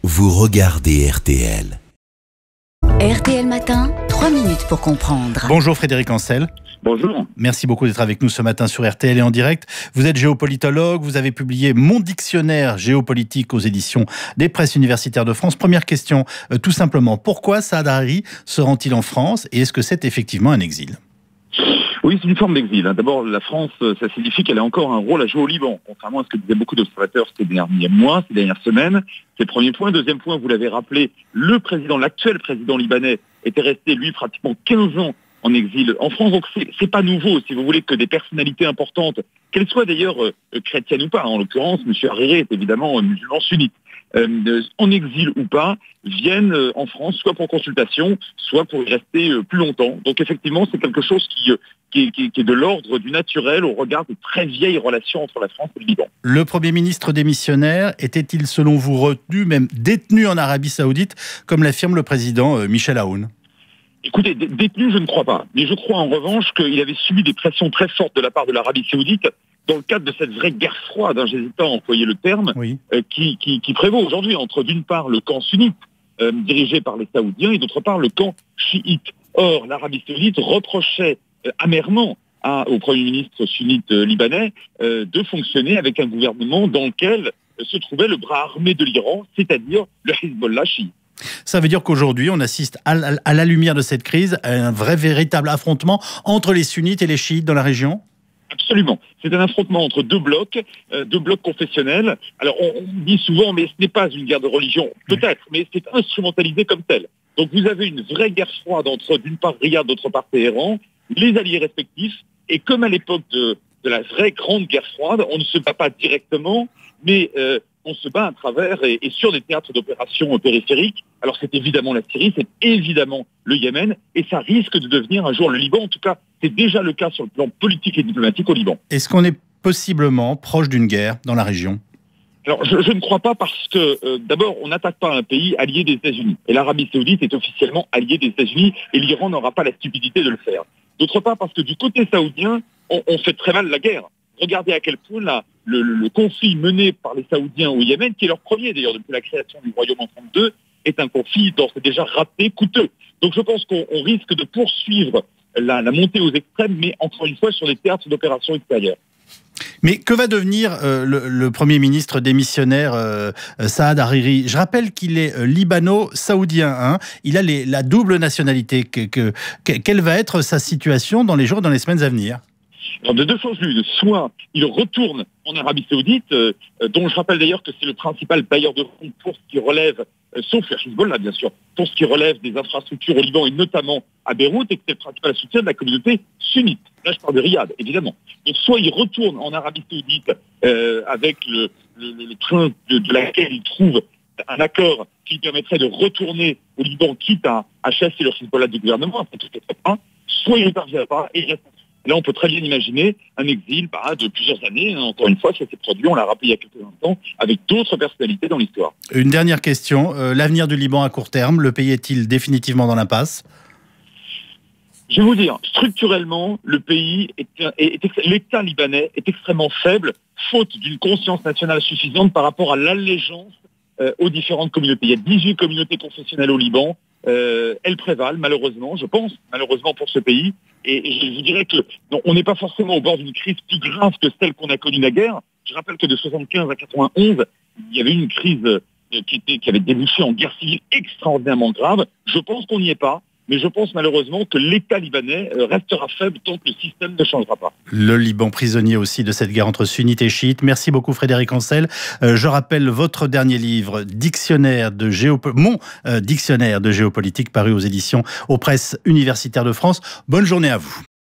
Vous regardez RTL. RTL Matin, 3 minutes pour comprendre. Bonjour Frédéric Ancel. Bonjour. Merci beaucoup d'être avec nous ce matin sur RTL et en direct. Vous êtes géopolitologue, vous avez publié Mon dictionnaire géopolitique aux éditions des Presses universitaires de France. Première question, tout simplement, pourquoi Saad Hariri se rend-il en France et est-ce que c'est effectivement un exil ? Oui, c'est une forme d'exil. D'abord, la France, ça signifie qu'elle a encore un rôle à jouer au Liban, contrairement à ce que disaient beaucoup d'observateurs ces derniers mois, ces dernières semaines. C'est le premier point. Deuxième point, vous l'avez rappelé, l'actuel président libanais était resté, lui, pratiquement 15 ans en exil en France. Donc, c'est pas nouveau, si vous voulez, que des personnalités importantes, qu'elles soient d'ailleurs chrétiennes ou pas. En l'occurrence, M. Hariri est évidemment musulman sunnite. En exil ou pas, viennent en France soit pour consultation, soit pour y rester plus longtemps. Donc effectivement, c'est quelque chose qui est de l'ordre du naturel au regard de très vieilles relations entre la France et le Liban. Le Premier ministre démissionnaire était-il selon vous retenu, même détenu en Arabie Saoudite, comme l'affirme le président Michel Aoun ? Écoutez, détenu, je ne crois pas. Mais je crois en revanche qu'il avait subi des pressions très fortes de la part de l'Arabie Saoudite dans le cadre de cette vraie guerre froide, j'hésite pas à employer le terme, oui. qui prévaut aujourd'hui entre d'une part le camp sunnite dirigé par les Saoudiens et d'autre part le camp chiite. Or, l'Arabie Saoudite reprochait amèrement au Premier ministre sunnite libanais de fonctionner avec un gouvernement dans lequel se trouvait le bras armé de l'Iran, c'est-à-dire le Hezbollah chiite. Ça veut dire qu'aujourd'hui, on assiste à la lumière de cette crise à un véritable affrontement entre les sunnites et les chiites dans la région ? Absolument. C'est un affrontement entre deux blocs confessionnels. Alors, on dit souvent, mais ce n'est pas une guerre de religion. Peut-être, mais c'est instrumentalisé comme tel. Donc, vous avez une vraie guerre froide entre, d'une part, Riyad, d'autre part, Téhéran, les alliés respectifs. Et comme à l'époque de la vraie grande guerre froide, on ne se bat pas directement, mais on se bat à travers et sur des théâtres d'opérations périphériques. Alors c'est évidemment la Syrie, c'est évidemment le Yémen, et ça risque de devenir un jour le Liban. En tout cas, c'est déjà le cas sur le plan politique et diplomatique au Liban. Est-ce qu'on est possiblement proche d'une guerre dans la région ? Alors je ne crois pas parce que d'abord on n'attaque pas un pays allié des États-Unis. Et l'Arabie Saoudite est officiellement alliée des États-Unis et l'Iran n'aura pas la stupidité de le faire. D'autre part parce que du côté saoudien, on fait très mal la guerre. Regardez à quel point le conflit mené par les Saoudiens au Yémen, qui est leur premier d'ailleurs depuis la création du royaume en 1932, est un conflit d'ores et déjà raté, coûteux. Donc je pense qu'on risque de poursuivre la montée aux extrêmes, mais encore une fois sur des théâtres d'opérations extérieures. Mais que va devenir le Premier ministre démissionnaire Saad Hariri ? Je rappelle qu'il est libano-saoudien. Il a la double nationalité. Quelle va être sa situation dans les jours et dans les semaines à venir ? Alors de deux choses l'une, soit il retourne en Arabie Saoudite, dont je rappelle d'ailleurs que c'est le principal bailleur de fonds pour ce qui relève, sauf le Hezbollah bien sûr, pour ce qui relève des infrastructures au Liban et notamment à Beyrouth, et que c'est le principal soutien de la communauté sunnite. Là je parle de Riyad, évidemment. Donc soit il retourne en Arabie Saoudite avec le train de laquelle il trouve un accord qui permettrait de retourner au Liban, quitte à chasser le Hezbollah du gouvernement, après tout est pas, soit il ne parvient pas et il reste. Là, on peut très bien imaginer un exil de plusieurs années. Encore une fois, ça s'est produit, on l'a rappelé il y a quelques instants, avec d'autres personnalités dans l'histoire. Une dernière question. L'avenir du Liban à court terme, le pays est-il définitivement dans l'impasse ? Je vais vous dire, structurellement, le pays l'État libanais est extrêmement faible, faute d'une conscience nationale suffisante par rapport à l'allégeance aux différentes communautés. Il y a 18 communautés confessionnelles au Liban. Elles prévalent, malheureusement, je pense, malheureusement pour ce pays. Et je vous dirais que on n'est pas forcément au bord d'une crise plus grave que celle qu'on a connue naguère. Je rappelle que de 75 à 91, il y avait une crise qui avait débouché en guerre civile extraordinairement grave. Je pense qu'on n'y est pas. Mais je pense malheureusement que l'État libanais restera faible tant que le système ne changera pas. Le Liban prisonnier aussi de cette guerre entre sunnites et chiites. Merci beaucoup Frédéric Ancel. Je rappelle votre dernier livre, Mon dictionnaire de géopolitique, paru aux éditions aux Presses universitaires de France. Bonne journée à vous.